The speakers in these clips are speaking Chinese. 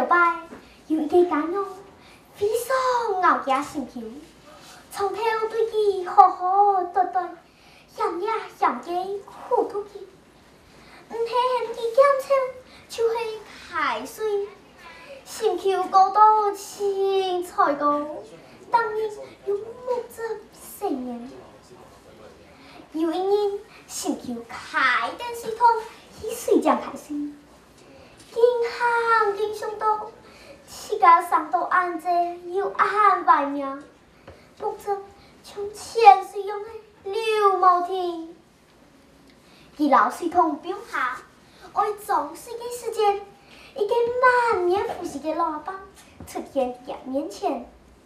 摆有一个干娘非常咬家心口，从头对伊好好对待，嫌呀嫌个糊涂去，唔系嫌伊减少，就是害水，心口高到青菜高，当然有木质成年。有一年，心口开灯水桶，伊水涨开水，经想到。自家上到安者又安外面，目测像潜水用的流毛天。伫老水桶边下，爱装水的时间，一个满面胡须的老爸出现在面前。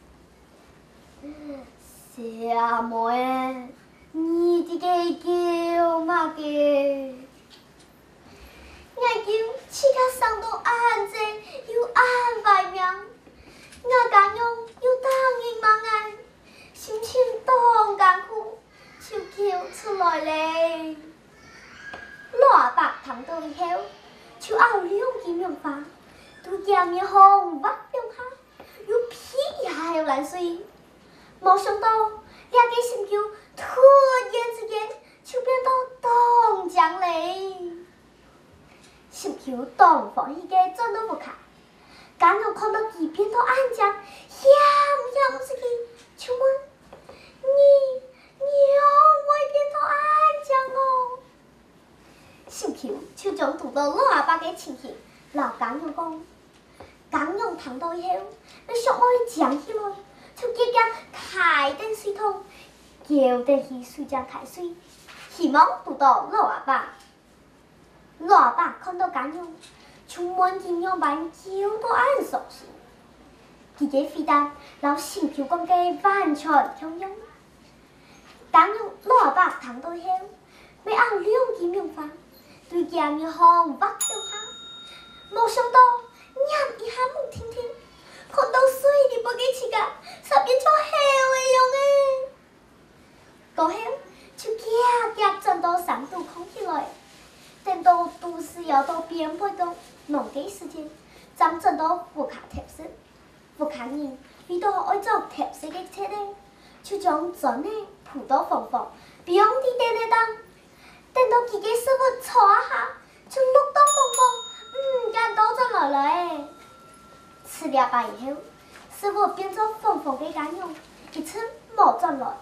小妹，你这个叫嘛个？我叫自家上到安者又安外面，我家用又当然忙爱，心情当艰苦，就叫出来嘞。老爸听到以后，就熬两斤棉花，对家面红挖两下，又劈一下又烂水。没想到，两个心球突然之间就变到东江嘞。心球当放一个转到不卡，刚好看到伊变到安静，险死去，就问你让我变到安静哦？心球就将读到老阿爸的情形，老刚勇讲，刚勇听到以后，要想我降起来，就急急开灯水桶，叫得去水井开水，希望读到老阿爸。老阿爸看到干勇，就满天两般叫到俺伤心。伊个回答，老心球讲个完全相用。干勇老阿爸听到后，要熬两斤棉花，对家面红挖两下，没想到念一下木听听，看到水里不给起个，才变成黑的样诶。过后就夹转到上头空起来。等到都市要到边坡中弄个时间，咱转到副卡贴色，副卡人遇到爱做贴色的车呢，就将砖呢铺到风风，不用地垫的当。等到几个师傅搓一下，就落到风风，敢倒转来了。吃了饭以后，师傅变做风风的干用，一次冇转来。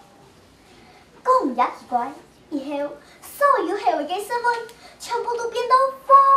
讲也奇怪，以后所有后的师傅。全部都变到风